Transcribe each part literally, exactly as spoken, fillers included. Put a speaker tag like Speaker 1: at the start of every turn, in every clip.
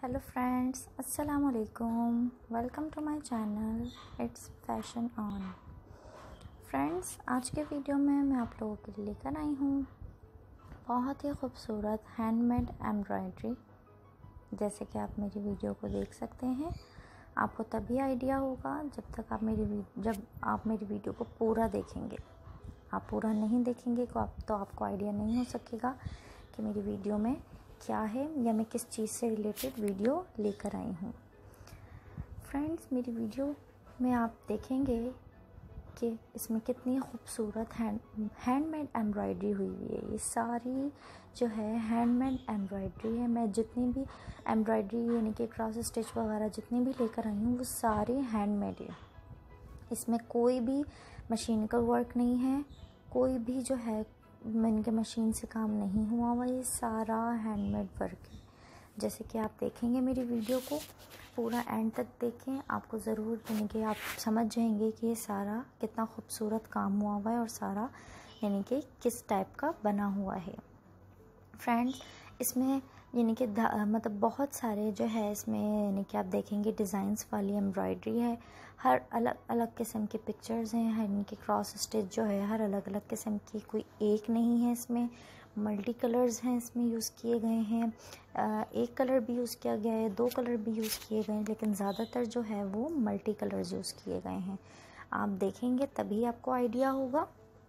Speaker 1: Hello friends, अस्सलाम वालेकुम। Welcome to my channel it's fashion on. Friends, आज के वीडियो में मैं आप लोगों के लिए लेकर आई हूँ बहुत ही खूबसूरत हैंडमेड एम्ब्रॉयडरी। जैसे कि आप मेरी वीडियो को देख सकते हैं, आपको तभी आइडिया होगा जब तक आप मेरी जब आप मेरी वीडियो को पूरा देखेंगे। आप पूरा नहीं देखेंगे तो आप तो आपको आइडिया नहीं हो सकेगा कि मेरी वीडियो में क्या है या मैं किस चीज़ से रिलेटेड वीडियो लेकर आई हूँ। फ्रेंड्स, मेरी वीडियो में आप देखेंगे कि इसमें कितनी खूबसूरत हैंड हैंडमेड एम्ब्रॉयडरी हुई हुई है। ये सारी जो है हैंडमेड एम्ब्रॉयडरी है। मैं जितनी भी एम्ब्रॉयडरी यानी कि क्रॉस स्टिच वगैरह जितनी भी लेकर आई हूँ वो सारी हैंडमेड है। इसमें कोई भी मशीन का वर्क नहीं है, कोई भी जो है मैंने के मशीन से काम नहीं हुआ हुआ, ये सारा हैंडमेड वर्क है। जैसे कि आप देखेंगे मेरी वीडियो को पूरा एंड तक देखें, आपको ज़रूर यानी कि आप समझ जाएंगे कि ये सारा कितना खूबसूरत काम हुआ हुआ है और सारा यानी कि किस टाइप का बना हुआ है। फ्रेंड्स, इसमें यानी कि मतलब बहुत सारे जो है इसमें यानी कि आप देखेंगे डिज़ाइंस वाली एम्ब्रॉयडरी है। हर अलग अलग किस्म के पिक्चर्स हैं, यानी कि क्रॉस स्टिच जो है हर अलग अलग किस्म की, कोई एक नहीं है। इसमें मल्टी कलर्स हैं इसमें यूज़ किए गए हैं। एक कलर भी यूज़ किया गया है, दो कलर भी यूज़ किए गए हैं, लेकिन ज़्यादातर जो है वो मल्टी कलर्स यूज़ किए गए हैं। आप देखेंगे तभी आपको आइडिया होगा।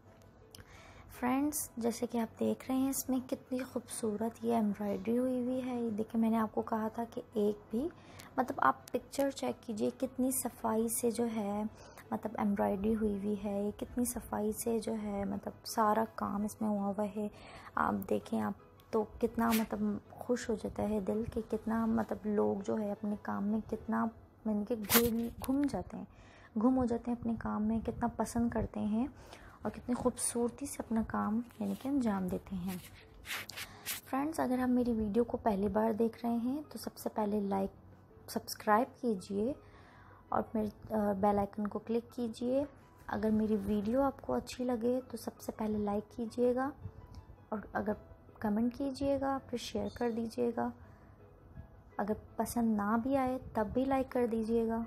Speaker 1: फ्रेंड्स, जैसे कि आप देख रहे हैं इसमें कितनी खूबसूरत ये एम्ब्रॉयडरी हुई हुई है। ये देखिए, मैंने आपको कहा था कि एक भी मतलब आप पिक्चर चेक कीजिए कितनी सफाई से जो है मतलब एम्ब्रॉयडरी हुई हुई है। ये कितनी सफाई से जो है मतलब सारा काम इसमें हुआ हुआ है। आप देखें आप तो कितना मतलब खुश हो जाता है दिल कि कितना मतलब लोग जो है अपने काम में कितना यानी कि घुल घूम जाते हैं घुम हो जाते हैं अपने काम में, कितना पसंद करते हैं और कितनी खूबसूरती से अपना काम यानी कि अंजाम देते हैं। फ्रेंड्स, अगर आप मेरी वीडियो को पहली बार देख रहे हैं तो सबसे पहले लाइक सब्सक्राइब कीजिए और मेरे बेल आइकन को क्लिक कीजिए। अगर मेरी वीडियो आपको अच्छी लगे तो सबसे पहले लाइक कीजिएगा और अगर कमेंट कीजिएगा फिर शेयर कर दीजिएगा। अगर पसंद ना भी आए तब भी लाइक कर दीजिएगा।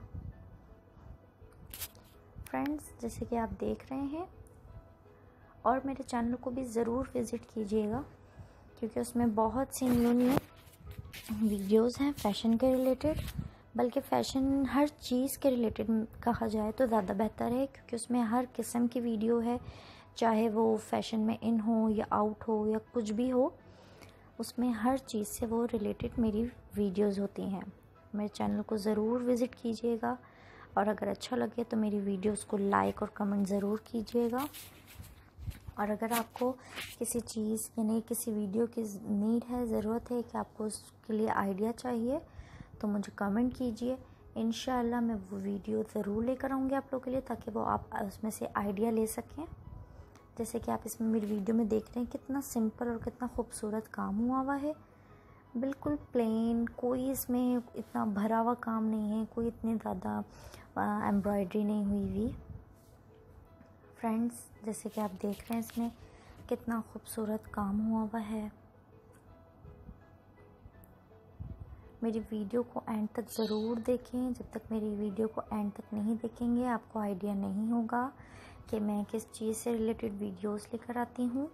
Speaker 1: फ्रेंड्स, जैसे कि आप देख रहे हैं, और मेरे चैनल को भी ज़रूर विज़िट कीजिएगा क्योंकि उसमें बहुत सी न्यू न्यू वीडियोस हैं फ़ैशन के रिलेटेड। बल्कि फ़ैशन हर चीज़ के रिलेटेड कहा जाए तो ज़्यादा बेहतर है क्योंकि उसमें हर किस्म की वीडियो है, चाहे वो फ़ैशन में इन हो या आउट हो या कुछ भी हो, उसमें हर चीज़ से वो रिलेटेड मेरी वीडियोस होती हैं। मेरे चैनल को ज़रूर विज़िट कीजिएगा और अगर अच्छा लगे तो मेरी वीडियोस को लाइक और कमेंट ज़रूर कीजिएगा। और अगर आपको किसी चीज़ यानी किसी वीडियो की नीड है, ज़रूरत है कि आपको उसके लिए आइडिया चाहिए तो मुझे कमेंट कीजिए। इंशाअल्लाह मैं वो वीडियो ज़रूर लेकर आऊँगी आप लोगों के लिए ताकि वो आप उसमें से आइडिया ले सकें। जैसे कि आप इसमें मेरी वीडियो में देख रहे हैं कितना सिंपल और कितना खूबसूरत काम हुआ हुआ है। बिल्कुल प्लेन, कोई इसमें इतना भरा हुआ काम नहीं है, कोई इतनी ज़्यादा एम्ब्रॉयडरी नहीं हुई हुई। फ्रेंड्स, जैसे कि आप देख रहे हैं इसमें कितना खूबसूरत काम हुआ हुआ है। मेरी वीडियो को एंड तक ज़रूर देखें। जब तक मेरी वीडियो को एंड तक नहीं देखेंगे आपको आइडिया नहीं होगा कि मैं किस चीज़ से रिलेटेड वीडियोस लेकर आती हूँ।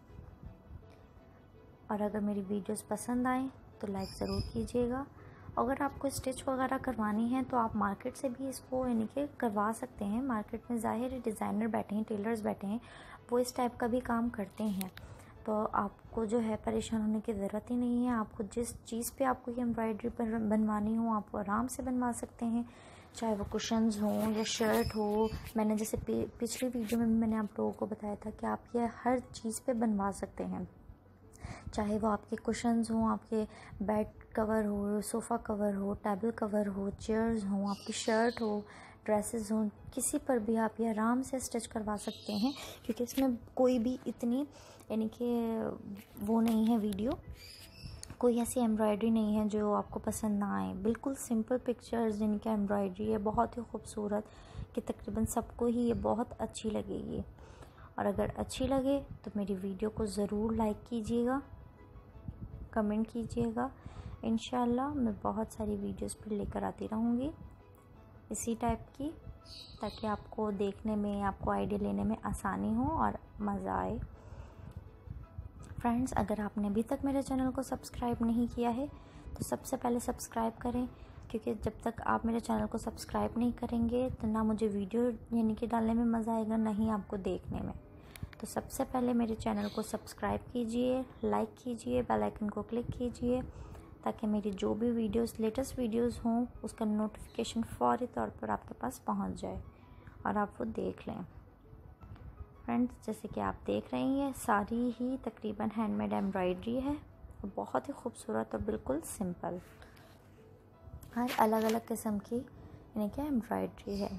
Speaker 1: और अगर मेरी वीडियोस पसंद आए तो लाइक ज़रूर कीजिएगा। अगर आपको स्टिच वगैरह करवानी है तो आप मार्केट से भी इसको यानी कि करवा सकते हैं। मार्केट में ज़ाहिर है डिज़ाइनर बैठे हैं, टेलर्स बैठे हैं, वो इस टाइप का भी काम करते हैं। तो आपको जो है परेशान होने की ज़रूरत ही नहीं है। आपको जिस चीज़ पे आपको ये एम्ब्रॉयडरी बनवानी हो आप आराम से बनवा सकते हैं, चाहे वो कुशन्स हों या शर्ट हो। मैंने जैसे पिछली वीडियो में मैंने आप लोगों को बताया था कि आप ये हर चीज़ पे बनवा सकते हैं, चाहे वो आपके कुशन्स हों, आपके बेड कवर हो, सोफ़ा कवर हो, टेबल कवर हो, चेयर्स हों, आपकी शर्ट हो, ड्रेसेस हों, किसी पर भी आप ये आराम से स्टिच करवा सकते हैं क्योंकि इसमें कोई भी इतनी यानी कि वो नहीं है वीडियो, कोई ऐसी एम्ब्रॉयडरी नहीं है जो आपको पसंद ना आए। बिल्कुल सिंपल पिक्चर्स जिनकी एम्ब्रॉयडरी है बहुत ही खूबसूरत कि तकरीबन सबको ही ये बहुत अच्छी लगेगी। और अगर अच्छी लगे तो मेरी वीडियो को ज़रूर लाइक कीजिएगा, कमेंट कीजिएगा। इंशाल्लाह मैं बहुत सारी वीडियोस फिर लेकर आती रहूँगी इसी टाइप की, ताकि आपको देखने में, आपको आइडिया लेने में आसानी हो और मज़ा आए। फ्रेंड्स, अगर आपने अभी तक मेरे चैनल को सब्सक्राइब नहीं किया है तो सबसे पहले सब्सक्राइब करें, क्योंकि जब तक आप मेरे चैनल को सब्सक्राइब नहीं करेंगे तो ना मुझे वीडियो यानी कि डालने में मज़ा आएगा, ना ही आपको देखने में। तो सबसे पहले मेरे चैनल को सब्सक्राइब कीजिए, लाइक कीजिए, बेल आइकन को क्लिक कीजिए, ताकि मेरी जो भी वीडियोस, लेटेस्ट वीडियोस हों, उसका नोटिफिकेशन फौरी तौर पर आपके पास पहुंच जाए और आप वो देख लें। फ्रेंड्स, जैसे कि आप देख रहे हैं, सारी ही तकरीबन हैंडमेड एम्ब्रॉयडरी है, बहुत ही खूबसूरत और बिल्कुल सिंपल। हर अलग अलग किस्म की यानी कि एम्ब्रॉयडरी है।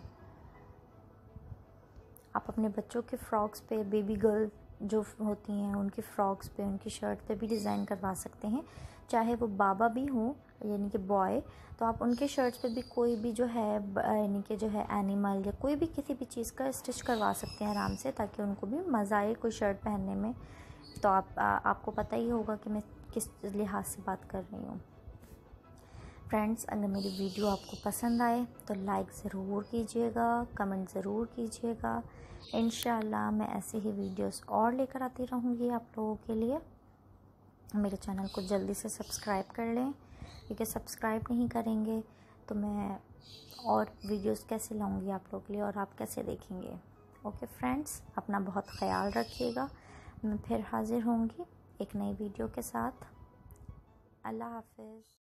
Speaker 1: आप अपने बच्चों के फ्रॉक्स पे, बेबी गर्ल जो होती हैं उनकी फ़्रॉक्स पे, उनकी शर्ट पे भी डिज़ाइन करवा सकते हैं। चाहे वो बाबा भी हों यानी कि बॉय, तो आप उनके शर्ट्स पे भी कोई भी जो है यानी कि जो है एनिमल या कोई भी किसी भी चीज़ का स्टिच करवा सकते हैं आराम से, ताकि उनको भी मज़ा आए कोई शर्ट पहनने में। तो आप आ, आपको पता ही होगा कि मैं किस लिहाज से बात कर रही हूँ। फ्रेंड्स, अगर मेरी वीडियो आपको पसंद आए तो लाइक ज़रूर कीजिएगा, कमेंट ज़रूर कीजिएगा। इंशाल्लाह मैं ऐसे ही वीडियोस और लेकर आती रहूँगी आप लोगों के लिए। मेरे चैनल को जल्दी से सब्सक्राइब कर लें, क्योंकि सब्सक्राइब नहीं करेंगे तो मैं और वीडियोस कैसे लाऊंगी आप लोगों के लिए और आप कैसे देखेंगे। ओके फ्रेंड्स, अपना बहुत ख्याल रखिएगा। मैं फिर हाज़िर होंगी एक नई वीडियो के साथ। अल्लाह हाफ़िज़।